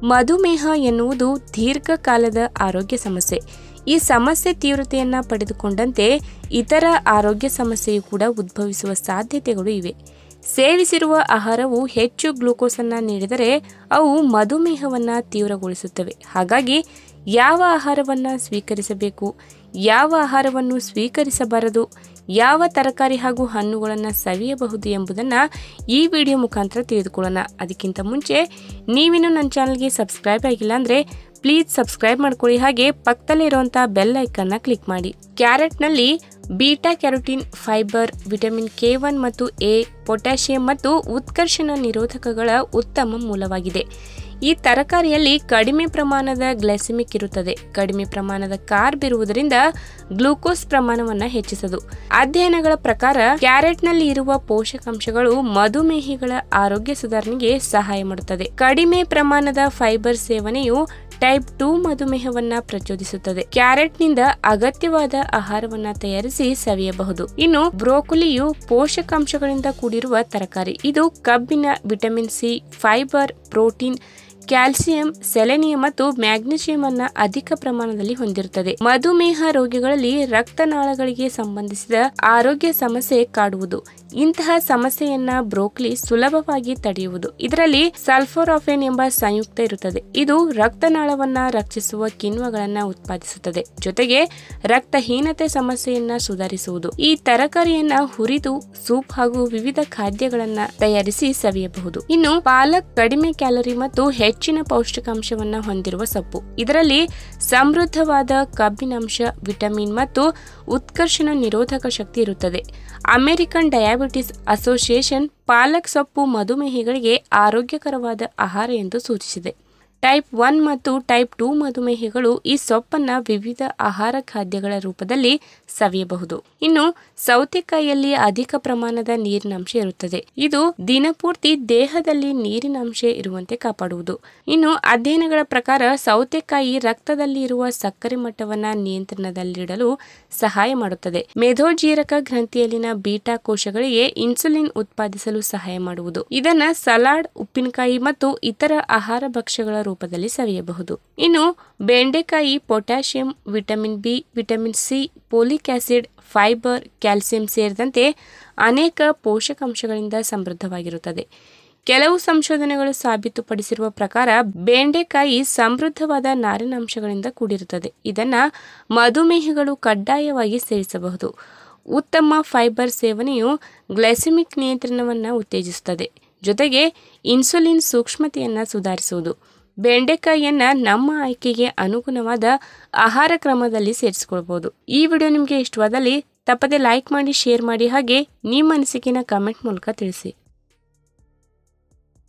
ಮಧುಮೇಹ ಎನ್ನುವುದು ದೀರ್ಘಕಾಲದ ಆರೋಗ್ಯ ಸಮಸ್ಯೆ. ಈ ಸಮಸ್ಯೆ ತೀವ್ರತೆಯನ್ನು ಪಡೆದುಕೊಂಡಂತೆ ಇತರ ಆರೋಗ್ಯ ಸಮಸ್ಯೆಯು ಕೂಡ ಉದ್ಭವಿಸುವ ಸಾಧ್ಯತೆಗಳು ಇವೆ. ಸೇವಿಸಿರುವ ಆಹಾರವು ಹೆಚ್ಚು ಗ್ಲೂಕೋಸನ್ನು ನೀಡಿದರೆ ಅವು ಮಧುಮೇಹವನ್ನು ತೀವ್ರಗೊಳಿಸುತ್ತವೆ. ಹಾಗಾಗಿ ಯಾವ ಆಹಾರವನ್ನು ಸ್ವೀಕರಿಸಬೇಕು, ಯಾವ ಆಹಾರವನ್ನು ಸ್ವೀಕರಿಸಬಾರದು, ಯಾವ ತರಕಾರಿ ಹಾಗೂ ಹಣ್ಣುಗಳನ್ನು ಸವಿಯಬಹುದು ಎಂಬುದನ್ನು ಈ ವಿಡಿಯೋ ಮುಖಾಂತರ ತಿಳಿದುಕೊಳ್ಳೋಣ. ಅದಕ್ಕಿಂತ ಮುಂಚೆ ನೀವಿನ್ನೂ ನನ್ನ ಚಾನಲ್ಗೆ ಸಬ್ಸ್ಕ್ರೈಬ್ ಆಗಿಲ್ಲ ಅಂದರೆ ಪ್ಲೀಸ್ ಸಬ್ಸ್ಕ್ರೈಬ್ ಮಾಡ್ಕೊಳ್ಳಿ. ಹಾಗೆ ಪಕ್ಕದಲ್ಲೇ ಇರುವಂಥ ಬೆಲ್ ಐಕನ್ನ ಕ್ಲಿಕ್ ಮಾಡಿ. ಕ್ಯಾರೆಟ್ನಲ್ಲಿ beta carotene, fibre, vitamin K1 ಮತ್ತು A, ಪೊಟ್ಯಾಷಿಯಂ ಮತ್ತು ಉತ್ಕರ್ಷಣ ನಿರೋಧಕಗಳ ಉತ್ತಮ ಮೂಲವಾಗಿದೆ. ಈ ತರಕಾರಿಯಲ್ಲಿ ಕಡಿಮೆ ಪ್ರಮಾಣದ ಗ್ಲೈಸೆಮಿಕ್ ಇರುತ್ತದೆ. ಕಡಿಮೆ ಪ್ರಮಾಣದ ಕಾರ್ಬ್ ಇರುವುದರಿಂದ ಗ್ಲೂಕೋಸ್ ಪ್ರಮಾಣವನ್ನು ಹೆಚ್ಚಿಸದು. ಅಧ್ಯಯನಗಳ ಪ್ರಕಾರ ಕ್ಯಾರೆಟ್ನಲ್ಲಿ ಇರುವ ಪೋಷಕಾಂಶಗಳು ಮಧುಮೇಹಿಗಳ ಆರೋಗ್ಯ ಸುಧಾರಣೆಗೆ ಸಹಾಯ ಮಾಡುತ್ತದೆ. ಕಡಿಮೆ ಪ್ರಮಾಣದ ಫೈಬರ್ ಸೇವನೆಯು ಟೈಪ್ 2 ಮಧುಮೇಹವನ್ನ ಪ್ರಚೋದಿಸುತ್ತದೆ. ಕ್ಯಾರೆಟ್ನಿಂದ ಅಗತ್ಯವಾದ ಆಹಾರವನ್ನ ತಯಾರಿಸಿ ಸವಿಯಬಹುದು. ಇನ್ನು ಬ್ರೋಕೊಲಿಯು ಪೋಷಕಾಂಶಗಳಿಂದ ಕೂಡಿರುವ ತರಕಾರಿ. ಇದು ಕಬ್ಬಿಣ, vitamin C, fibre, protein, calcium, selenium ಮತ್ತು ಮ್ಯಾಗ್ನೀಷಿಯಂ ಅನ್ನ ಅಧಿಕ ಪ್ರಮಾಣದಲ್ಲಿ ಹೊಂದಿರುತ್ತದೆ. ಮಧುಮೇಹ ರೋಗಿಗಳಲ್ಲಿ ರಕ್ತನಾಳಗಳಿಗೆ ಸಂಬಂಧಿಸಿದ ಆರೋಗ್ಯ ಸಮಸ್ಯೆ ಕಾಡುವುದು. ಇಂತಹ ಸಮಸ್ಯೆಯನ್ನ ಬ್ರೋಕೊಲಿ ಸುಲಭವಾಗಿ ತಡೆಯುವುದು. ಇದರಲ್ಲಿ ಸಲ್ಫೋರಾಫೇನ್ ಎಂಬ ಸಂಯುಕ್ತ ಇರುತ್ತದೆ. ಇದು ರಕ್ತನಾಳವನ್ನ ರಕ್ಷಿಸುವ ಕಿಣ್ವಗಳನ್ನ ಉತ್ಪಾದಿಸುತ್ತದೆ. ಜೊತೆಗೆ ರಕ್ತಹೀನತೆ ಸಮಸ್ಯೆಯನ್ನ ಸುಧಾರಿಸುವುದು. ಈ ತರಕಾರಿಯನ್ನ ಹುರಿದು ಸೂಪ್ ಹಾಗೂ ವಿವಿಧ ಖಾದ್ಯಗಳನ್ನ ತಯಾರಿಸಿ ಸವಿಯಬಹುದು. ಇನ್ನು ಪಾಲಕ್ ಕಡಿಮೆ ಕ್ಯಾಲೋರಿ ಮತ್ತು ಹೆಚ್ಚಿನ ಪೌಷ್ಟಿಕಾಂಶವನ್ನ ಹೊಂದಿರುವ ಸೊಪ್ಪು. ಇದರಲ್ಲಿ ಸಮೃದ್ಧವಾದ ಕಬ್ಬಿನಾಂಶ, ವಿಟಮಿನ್ ಮತ್ತು ಉತ್ಕರ್ಷಣ ನಿರೋಧಕ ಶಕ್ತಿ ಇರುತ್ತದೆ. ಅಮೆರಿಕನ್ ಡಯಾಬಿಟಿಸ್ ಅಸೋಸಿಯೇಷನ್ ಪಾಲಕ್ ಸೊಪ್ಪು ಮಧುಮೇಹಿಗಳಿಗೆ ಆರೋಗ್ಯಕರವಾದ ಆಹಾರ ಎಂದು ಸೂಚಿಸಿದೆ. ಟೈಪ್ 1 ಮತ್ತು ಟೈಪ್ 2 ಮಧುಮೇಹಿಗಳು ಈ ಸೊಪ್ಪನ್ನ ವಿವಿಧ ಆಹಾರ ಖಾದ್ಯಗಳ ರೂಪದಲ್ಲಿ ಸವಿಯಬಹುದು. ಇನ್ನು ಸೌತೆಕಾಯಿಯಲ್ಲಿ ಅಧಿಕ ಪ್ರಮಾಣದ ನೀರಿನಾಂಶ ಇರುತ್ತದೆ. ಇದು ದಿನಪೂರ್ತಿ ದೇಹದಲ್ಲಿ ನೀರಿನಾಂಶ ಇರುವಂತೆ ಕಾಪಾಡುವುದು. ಇನ್ನು ಅಧ್ಯಯನಗಳ ಪ್ರಕಾರ ಸೌತೆಕಾಯಿ ರಕ್ತದಲ್ಲಿ ಇರುವ ಸಕ್ಕರೆ ಮಟ್ಟವನ್ನ ನಿಯಂತ್ರಣದಲ್ಲಿಡಲು ಸಹಾಯ ಮಾಡುತ್ತದೆ. ಮೇಧೋಜೀರಕ ಗ್ರಂಥಿಯಲ್ಲಿನ ಬೀಟಾ ಕೋಶಗಳಿಗೆ ಇನ್ಸುಲಿನ್ ಉತ್ಪಾದಿಸಲು ಸಹಾಯ ಮಾಡುವುದು. ಇದನ್ನ ಸಲಾಡ್, ಉಪ್ಪಿನಕಾಯಿ ಮತ್ತು ಇತರ ಆಹಾರ ಭಕ್ಷ್ಯಗಳ ರೂಪದಲ್ಲಿ ಸವಿಯಬಹುದು. ಇನ್ನು ಬೆಂಡೆಕಾಯಿ potassium, vitamin B, vitamin C, folic acid, fibre, calcium ಸೇರಿದಂತೆ ಅನೇಕ ಪೋಷಕಾಂಶಗಳಿಂದ ಸಮೃದ್ಧವಾಗಿರುತ್ತದೆ. ಕೆಲವು ಸಂಶೋಧನೆಗಳು ಸಾಬೀತುಪಡಿಸಿರುವ ಪ್ರಕಾರ ಬೆಂಡೆಕಾಯಿ ಸಮೃದ್ಧವಾದ ನಾರಿನಾಂಶಗಳಿಂದ ಕೂಡಿರುತ್ತದೆ. ಇದನ್ನ ಮಧುಮೇಹಿಗಳು ಕಡ್ಡಾಯವಾಗಿ ಸೇವಿಸಬಹುದು. ಉತ್ತಮ ಫೈಬರ್ ಸೇವನೆಯು ಗ್ಲೈಸೆಮಿಕ್ ನಿಯಂತ್ರಣವನ್ನು ಉತ್ತೇಜಿಸುತ್ತದೆ. ಜೊತೆಗೆ ಇನ್ಸುಲಿನ್ ಸೂಕ್ಷ್ಮತೆಯನ್ನು ಸುಧಾರಿಸುವುದು. ಬೆಂಡೆಕಾಯಿಯನ್ನ ನಮ್ಮ ಆಯ್ಕೆಗೆ ಅನುಗುಣವಾದ ಆಹಾರ ಕ್ರಮದಲ್ಲಿ ಸೇರಿಸಿಕೊಳ್ಬಹುದು. ಈ ವಿಡಿಯೋ ನಿಮಗೆ ಇಷ್ಟವಾದಲ್ಲಿ ತಪ್ಪದೆ ಲೈಕ್ ಮಾಡಿ, ಶೇರ್ ಮಾಡಿ, ಹಾಗೆ ನಿಮ್ಮ ಅನಿಸಿಕೆನ ಕಮೆಂಟ್ ಮೂಲಕ ತಿಳಿಸಿ.